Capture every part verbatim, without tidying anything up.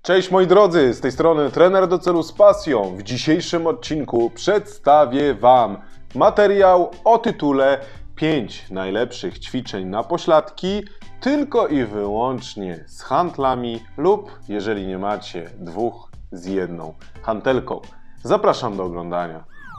Cześć moi drodzy, z tej strony trener do celu z pasją. W dzisiejszym odcinku przedstawię Wam materiał o tytule pięć najlepszych ćwiczeń na pośladki tylko i wyłącznie z hantlami lub jeżeli nie macie dwóch z jedną hantelką. Zapraszam do oglądania.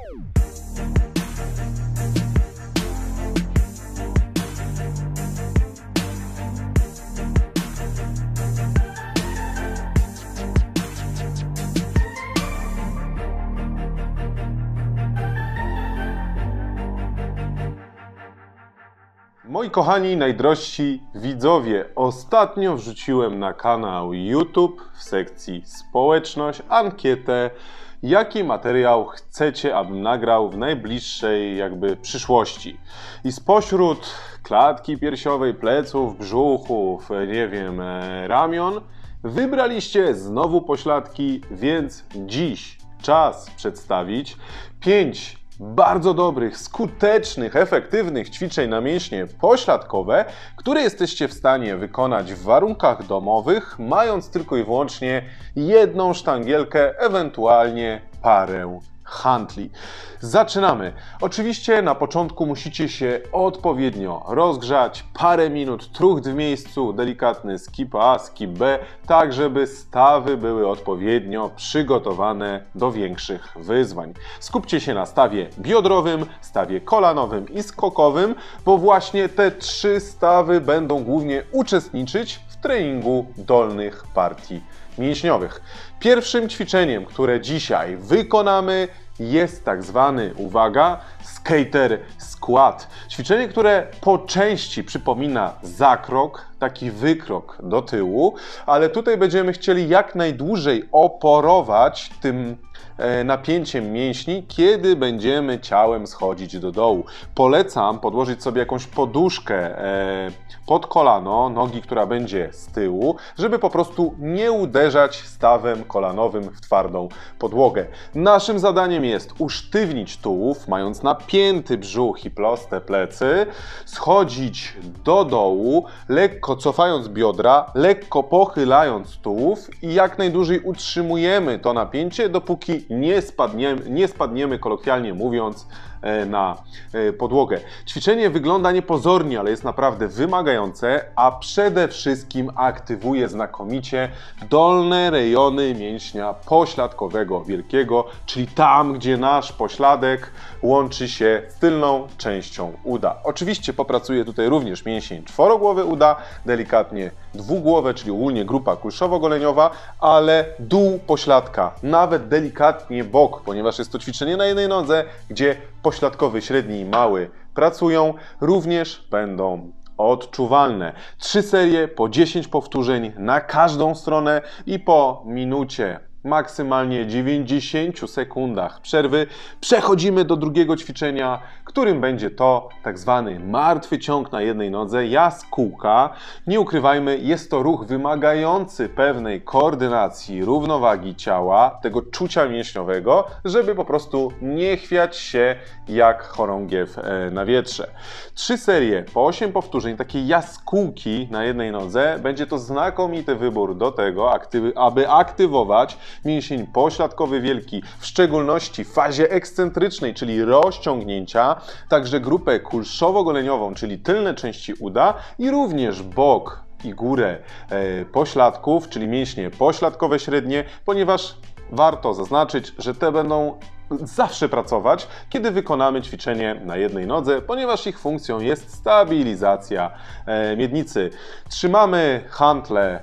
Moi kochani, najdrożsi widzowie, ostatnio wrzuciłem na kanał YouTube w sekcji społeczność ankietę, jaki materiał chcecie, abym nagrał w najbliższej jakby przyszłości. I spośród klatki piersiowej, pleców, brzuchów, nie wiem, ramion, wybraliście znowu pośladki, więc dziś czas przedstawić pięć bardzo dobrych, skutecznych, efektywnych ćwiczeń na mięśnie pośladkowe, które jesteście w stanie wykonać w warunkach domowych, mając tylko i wyłącznie jedną sztangielkę, ewentualnie parę hantli. Zaczynamy. Oczywiście na początku musicie się odpowiednio rozgrzać, parę minut trucht w miejscu, delikatny skip A, skip B, tak żeby stawy były odpowiednio przygotowane do większych wyzwań. Skupcie się na stawie biodrowym, stawie kolanowym i skokowym, bo właśnie te trzy stawy będą głównie uczestniczyć w treningu dolnych partii mięśniowych. Pierwszym ćwiczeniem, które dzisiaj wykonamy, jest tak zwany, uwaga, skater squat. Ćwiczenie, które po części przypomina zakrok, taki wykrok do tyłu, ale tutaj będziemy chcieli jak najdłużej oporować tym e, napięciem mięśni, kiedy będziemy ciałem schodzić do dołu. Polecam podłożyć sobie jakąś poduszkę e, pod kolano, nogi, która będzie z tyłu, żeby po prostu nie uderzać stawem kolanowym w twardą podłogę. Naszym zadaniem jest usztywnić tułów, mając napięty brzuch i proste plecy, schodzić do dołu, lekko cofając biodra, lekko pochylając tułów i jak najdłużej utrzymujemy to napięcie, dopóki nie spadniemy, nie spadniemy kolokwialnie mówiąc, na podłogę. Ćwiczenie wygląda niepozornie, ale jest naprawdę wymagające, a przede wszystkim aktywuje znakomicie dolne rejony mięśnia pośladkowego wielkiego, czyli tam, gdzie nasz pośladek łączy się z tylną częścią uda. Oczywiście popracuje tutaj również mięsień czworogłowy uda, delikatnie dwugłowe, czyli ogólnie grupa kulszowo-goleniowa, ale dół pośladka, nawet delikatnie bok, ponieważ jest to ćwiczenie na jednej nodze, gdzie pośladkowy, średni i mały pracują, również będą odczuwalne. Trzy serie po dziesięć powtórzeń na każdą stronę i po minucie, maksymalnie dziewięćdziesięciu sekundach przerwy przechodzimy do drugiego ćwiczenia, którym będzie to tak zwany martwy ciąg na jednej nodze, jaskółka. Nie ukrywajmy, jest to ruch wymagający pewnej koordynacji, równowagi ciała, tego czucia mięśniowego, żeby po prostu nie chwiać się jak chorągiew na wietrze. Trzy serie po osiem powtórzeń takiej jaskółki na jednej nodze będzie to znakomity wybór do tego, aby aktywować mięsień pośladkowy wielki, w szczególności w fazie ekscentrycznej, czyli rozciągnięcia, także grupę kulszowo-goleniową, czyli tylne części uda i również bok i górę e, pośladków, czyli mięśnie pośladkowe średnie, ponieważ warto zaznaczyć, że te będą zawsze pracować, kiedy wykonamy ćwiczenie na jednej nodze, ponieważ ich funkcją jest stabilizacja e, miednicy. Trzymamy hantle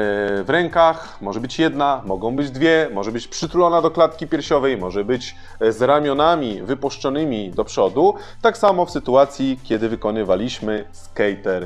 w rękach, może być jedna, mogą być dwie, może być przytulona do klatki piersiowej, może być z ramionami wypuszczonymi do przodu. Tak samo w sytuacji, kiedy wykonywaliśmy skater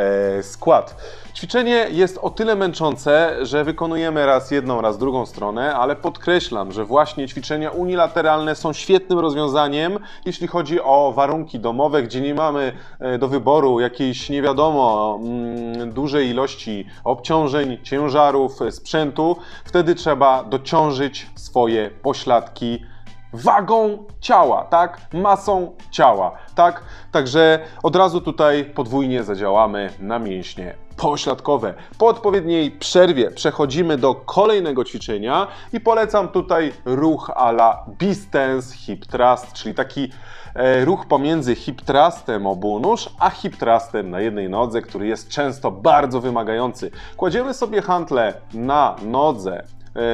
squat. Ćwiczenie jest o tyle męczące, że wykonujemy raz jedną, raz drugą stronę, ale podkreślam, że właśnie ćwiczenia unilateralne są świetnym rozwiązaniem, jeśli chodzi o warunki domowe, gdzie nie mamy do wyboru jakiejś nie wiadomo dużej ilości obciążeń, ciężarów, sprzętu. Wtedy trzeba dociążyć swoje pośladki wagą ciała, tak? Masą ciała, tak? Także od razu tutaj podwójnie zadziałamy na mięśnie pośladkowe. Po odpowiedniej przerwie przechodzimy do kolejnego ćwiczenia i polecam tutaj ruch a la Beast Stance Hip Thrust, czyli taki e, ruch pomiędzy hip thrustem obu nóż, a hip thrustem na jednej nodze, który jest często bardzo wymagający. Kładziemy sobie hantle na nodze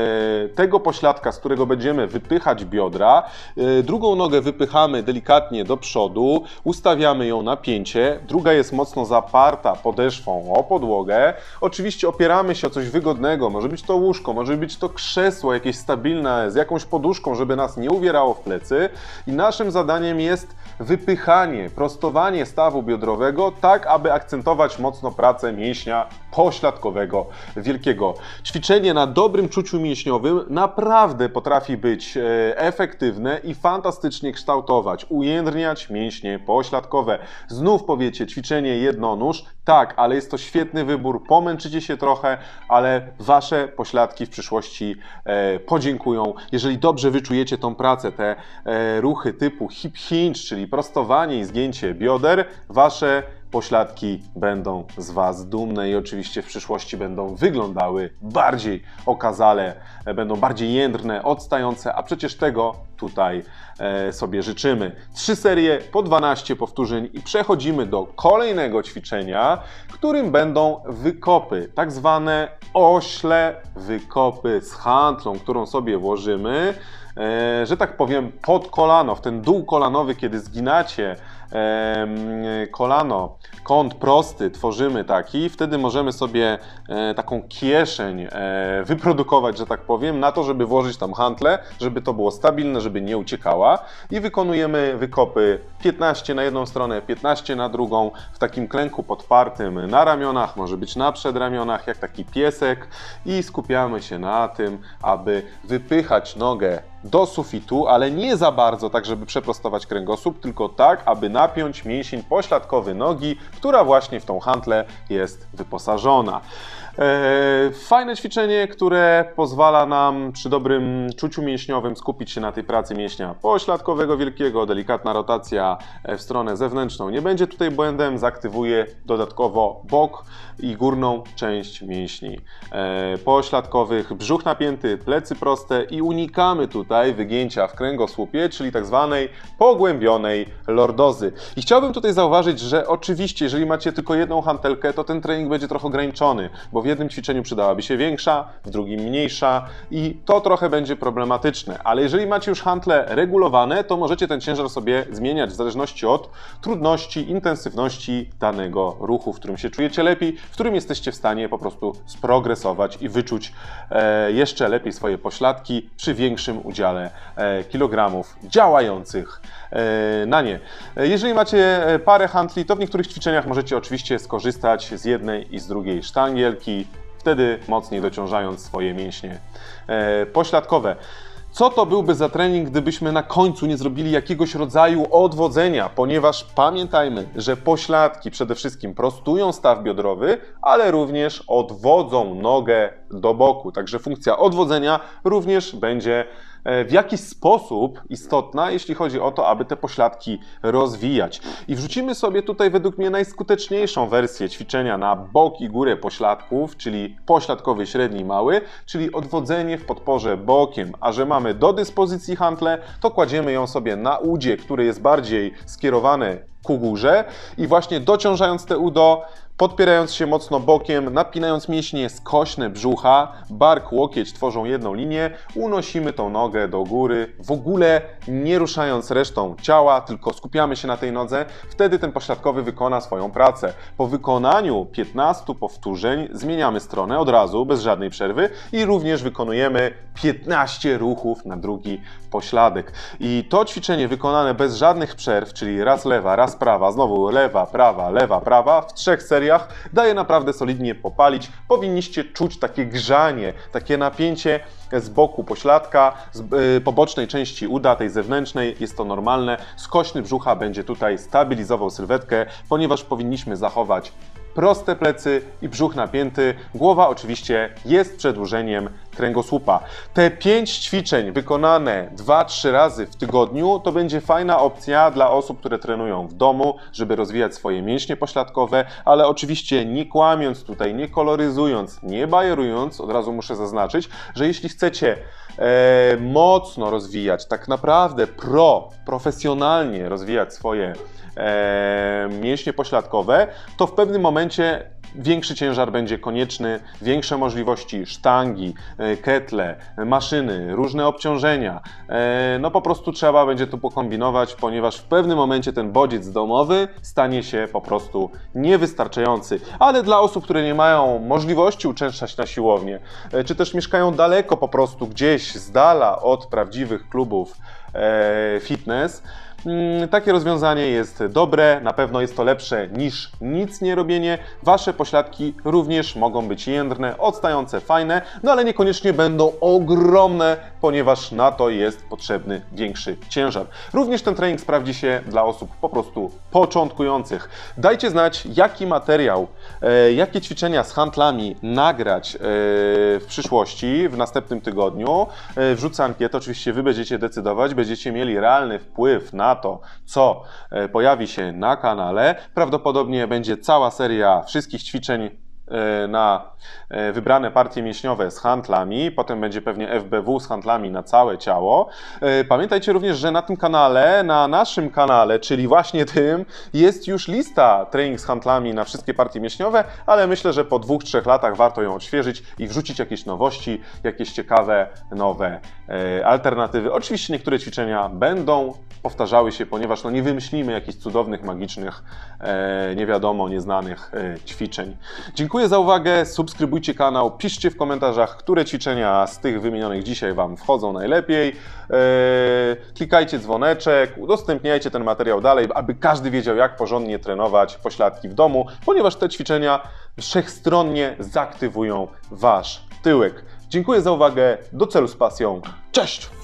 tego pośladka, z którego będziemy wypychać biodra. Drugą nogę wypychamy delikatnie do przodu, ustawiamy ją na pięcie, druga jest mocno zaparta podeszwą o podłogę. Oczywiście opieramy się o coś wygodnego, może być to łóżko, może być to krzesło jakieś stabilne z jakąś poduszką, żeby nas nie uwierało w plecy i naszym zadaniem jest wypychanie, prostowanie stawu biodrowego tak, aby akcentować mocno pracę mięśnia pośladkowego wielkiego. Ćwiczenie na dobrym czuciu mięśniowym naprawdę potrafi być efektywne i fantastycznie kształtować, ujędrniać mięśnie pośladkowe. Znów powiecie, ćwiczenie jednonóż, tak, ale jest to świetny wybór, pomęczycie się trochę, ale wasze pośladki w przyszłości e, podziękują. Jeżeli dobrze wyczujecie tą pracę, te e, ruchy typu hip hinge, czyli prostowanie i zgięcie bioder, wasze pośladki będą z was dumne i oczywiście w przyszłości będą wyglądały bardziej okazale, będą bardziej jędrne, odstające, a przecież tego tutaj e, sobie życzymy. Trzy serie po dwanaście powtórzeń i przechodzimy do kolejnego ćwiczenia, którym będą wykopy, tak zwane ośle wykopy z hantlą, którą sobie włożymy, e, że tak powiem, pod kolano, w ten dół kolanowy, kiedy zginacie e, kolano, kąt prosty tworzymy taki, wtedy możemy sobie e, taką kieszeń e, wyprodukować, że tak powiem, na to, żeby włożyć tam hantlę, żeby to było stabilne, żeby nie uciekała i wykonujemy wykopy piętnaście na jedną stronę, piętnaście na drugą, w takim klęku podpartym na ramionach, może być na przedramionach, jak taki piesek i skupiamy się na tym, aby wypychać nogę do sufitu, ale nie za bardzo, tak żeby przeprostować kręgosłup, tylko tak, aby napiąć mięsień pośladkowy nogi, która właśnie w tą hantlę jest wyposażona. Fajne ćwiczenie, które pozwala nam przy dobrym czuciu mięśniowym skupić się na tej pracy mięśnia pośladkowego wielkiego. Delikatna rotacja w stronę zewnętrzną nie będzie tutaj błędem, zaktywuje dodatkowo bok i górną część mięśni pośladkowych, brzuch napięty, plecy proste i unikamy tutaj wygięcia w kręgosłupie, czyli tak zwanej pogłębionej lordozy. I chciałbym tutaj zauważyć, że oczywiście, jeżeli macie tylko jedną hantelkę, to ten trening będzie trochę ograniczony, bo w jednym ćwiczeniu przydałaby się większa, w drugim mniejsza i to trochę będzie problematyczne. Ale jeżeli macie już hantle regulowane, to możecie ten ciężar sobie zmieniać w zależności od trudności, intensywności danego ruchu, w którym się czujecie lepiej, w którym jesteście w stanie po prostu sprogresować i wyczuć e, jeszcze lepiej swoje pośladki przy większym udziale e, kilogramów działających e, na nie. E, jeżeli macie parę hantli, to w niektórych ćwiczeniach możecie oczywiście skorzystać z jednej i z drugiej sztangielki, wtedy mocniej dociążając swoje mięśnie e, pośladkowe. Co to byłby za trening, gdybyśmy na końcu nie zrobili jakiegoś rodzaju odwodzenia, ponieważ pamiętajmy, że pośladki przede wszystkim prostują staw biodrowy, ale również odwodzą nogę do boku. Także funkcja odwodzenia również będzie w jakiś sposób istotna, jeśli chodzi o to, aby te pośladki rozwijać. I wrzucimy sobie tutaj według mnie najskuteczniejszą wersję ćwiczenia na bok i górę pośladków, czyli pośladkowy średni mały, czyli odwodzenie w podporze bokiem. A że mamy do dyspozycji hantlę, to kładziemy ją sobie na udzie, które jest bardziej skierowane ku górze i właśnie dociążając te udo, podpierając się mocno bokiem, napinając mięśnie skośne brzucha, bark, łokieć tworzą jedną linię, unosimy tą nogę do góry, w ogóle nie ruszając resztą ciała, tylko skupiamy się na tej nodze, wtedy ten pośladkowy wykona swoją pracę. Po wykonaniu piętnastu powtórzeń zmieniamy stronę od razu, bez żadnej przerwy i również wykonujemy piętnaście ruchów na drugi pośladek. I to ćwiczenie wykonane bez żadnych przerw, czyli raz lewa, raz prawa, znowu lewa, prawa, lewa, prawa, w trzech seriach daje naprawdę solidnie popalić. Powinniście czuć takie grzanie, takie napięcie z boku pośladka, z yy, pobocznej części uda, tej zewnętrznej. Jest to normalne. Skośny brzucha będzie tutaj stabilizował sylwetkę, ponieważ powinniśmy zachować proste plecy i brzuch napięty. Głowa oczywiście jest przedłużeniem kręgosłupa. Te pięć ćwiczeń wykonane dwa trzy razy w tygodniu to będzie fajna opcja dla osób, które trenują w domu, żeby rozwijać swoje mięśnie pośladkowe, ale oczywiście nie kłamiąc tutaj, nie koloryzując, nie bajerując, od razu muszę zaznaczyć, że jeśli chcecie e, mocno rozwijać, tak naprawdę pro, profesjonalnie rozwijać swoje e, mięśnie pośladkowe, to w pewnym momencie większy ciężar będzie konieczny, większe możliwości sztangi, ketle, maszyny, różne obciążenia. No po prostu trzeba będzie tu pokombinować, ponieważ w pewnym momencie ten bodziec domowy stanie się po prostu niewystarczający. Ale dla osób, które nie mają możliwości uczęszczać na siłownię, czy też mieszkają daleko po prostu gdzieś z dala od prawdziwych klubów fitness, takie rozwiązanie jest dobre, na pewno jest to lepsze niż nic nie robienie. Wasze pośladki również mogą być jędrne, odstające, fajne, no ale niekoniecznie będą ogromne, ponieważ na to jest potrzebny większy ciężar. Również ten trening sprawdzi się dla osób po prostu początkujących. Dajcie znać, jaki materiał, e, jakie ćwiczenia z handlami nagrać e, w przyszłości, w następnym tygodniu. E, wrzucę ankietę, oczywiście wy będziecie decydować, będziecie mieli realny wpływ na to, co pojawi się na kanale. Prawdopodobnie będzie cała seria wszystkich ćwiczeń na wybrane partie mięśniowe z handlami, potem będzie pewnie F B W z handlami na całe ciało. Pamiętajcie również, że na tym kanale, na naszym kanale, czyli właśnie tym, jest już lista trening z handlami na wszystkie partie mięśniowe, ale myślę, że po dwóch, trzech latach warto ją odświeżyć i wrzucić jakieś nowości, jakieś ciekawe, nowe alternatywy. Oczywiście niektóre ćwiczenia będą powtarzały się, ponieważ no nie wymyślimy jakichś cudownych, magicznych, e, nie wiadomo, nieznanych e, ćwiczeń. Dziękuję za uwagę, subskrybujcie kanał, piszcie w komentarzach, które ćwiczenia z tych wymienionych dzisiaj Wam wchodzą najlepiej. E, klikajcie dzwoneczek, udostępniajcie ten materiał dalej, aby każdy wiedział, jak porządnie trenować pośladki w domu, ponieważ te ćwiczenia wszechstronnie zaktywują Wasz tyłek. Dziękuję za uwagę, do celu z pasją, cześć!